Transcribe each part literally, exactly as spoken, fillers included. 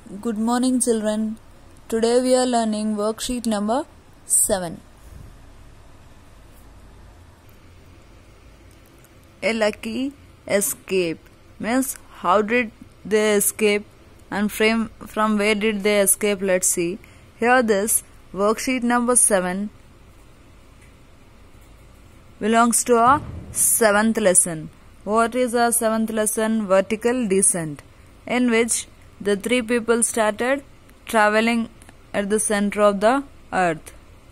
Good morning, children. Today we are learning worksheet number seven. A lucky escape means how did they escape and from, from where did they escape? Let's see. Here this worksheet number seven belongs to our seventh lesson. What is our seventh lesson? Vertical descent, in which the three people started traveling at the center of the earth.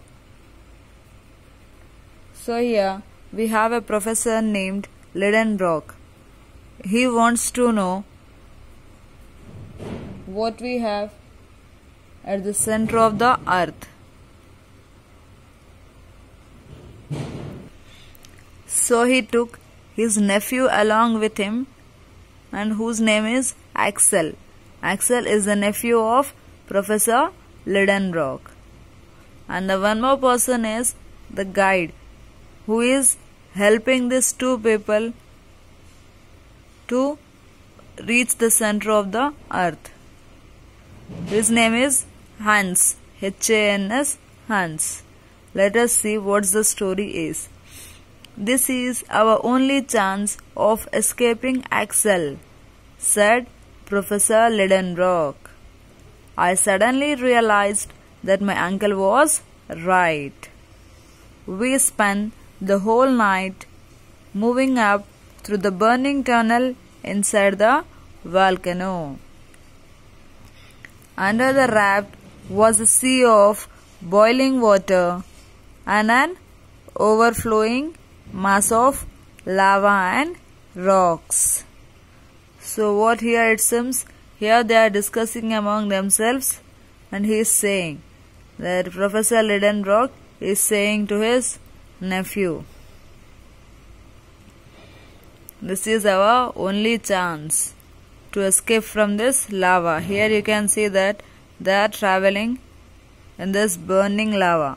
So here we have a professor named Lidenbrock. He wants to know what we have at the center of the earth. So he took his nephew along with him, and whose name is Axel. Axel is the nephew of Professor Lidenbrock. And the one more person is the guide, who is helping these two people to reach the center of the earth. His name is Hans, H A N S, Hans. Let us see what the story is. This is our only chance of escaping Axel, said Professor Lidenbrock. I suddenly realized that my uncle was right. We spent the whole night moving up through the burning tunnel inside the volcano. Under the raft was a sea of boiling water and an overflowing mass of lava and rocks. So what here it seems, here they are discussing among themselves, and he is saying that Professor Lidenbrock is saying to his nephew, this is our only chance to escape from this lava. Here you can see that they are traveling in this burning lava.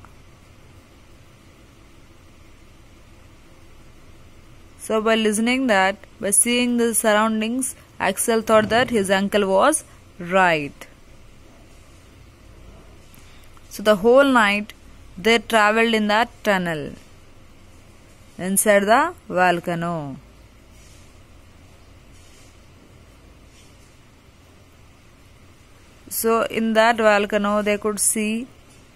So by listening that, by seeing the surroundings, Axel thought that his uncle was right. So the whole night they travelled in that tunnel inside the volcano. So in that volcano they could see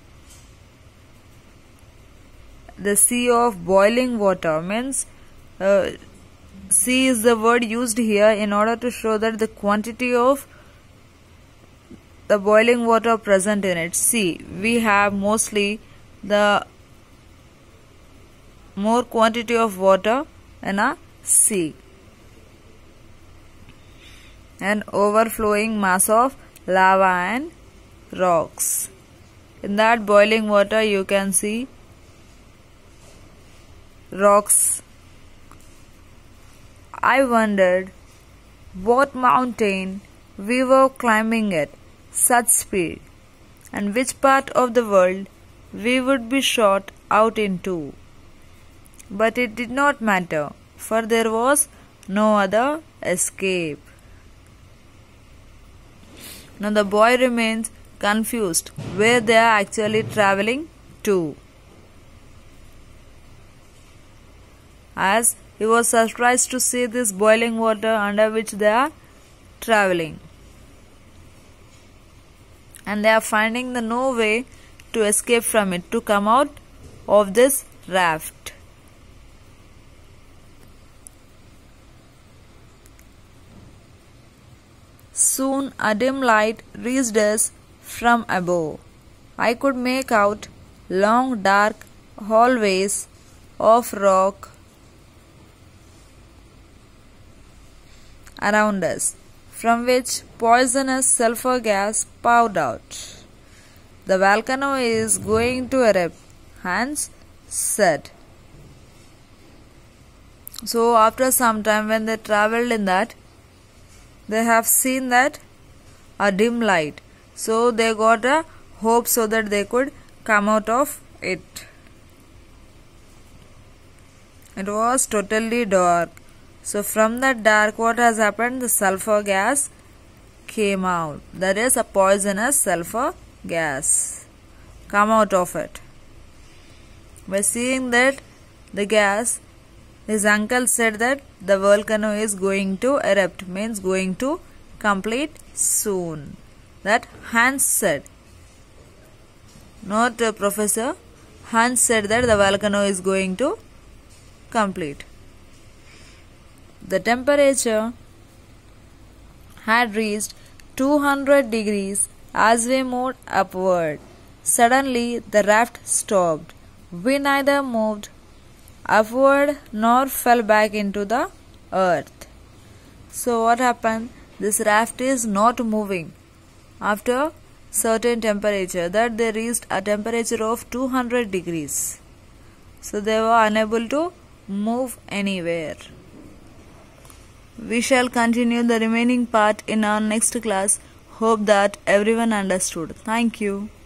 the sea of boiling water. Means uh, sea is the word used here in order to show that the quantity of the boiling water present in it. See, we have mostly the more quantity of water in a sea, and overflowing mass of lava and rocks. In that boiling water you can see rocks. I wondered what mountain we were climbing at such speed, and which part of the world we would be shot out into. But it did not matter, for there was no other escape. Now the boy remains confused where they are actually traveling to, as he was surprised to see this boiling water under which they are traveling, and they are finding the no way to escape from it, to come out of this raft. Soon a dim light reached us from above. I could make out long dark hallways of rock around us, from which poisonous sulfur gas poured out. The volcano is going to erupt, Hans said. So after some time, when they travelled in that, they have seen that a dim light. So they got a hope so that they could come out of it. It was totally dark. So from that dark, what has happened? The sulfur gas came out. That is a poisonous sulfur gas come out of it. By seeing that the gas, his uncle said that the volcano is going to erupt, means going to complete soon. That Hans said, not a professor. Hans said that the volcano is going to complete. The temperature had reached two hundred degrees as we moved upward. Suddenly the raft stopped. We neither moved upward nor fell back into the earth. So what happened? This raft is not moving after certain temperature, that they reached a temperature of two hundred degrees. So they were unable to move anywhere. We shall continue the remaining part in our next class. Hope that everyone understood. Thank you.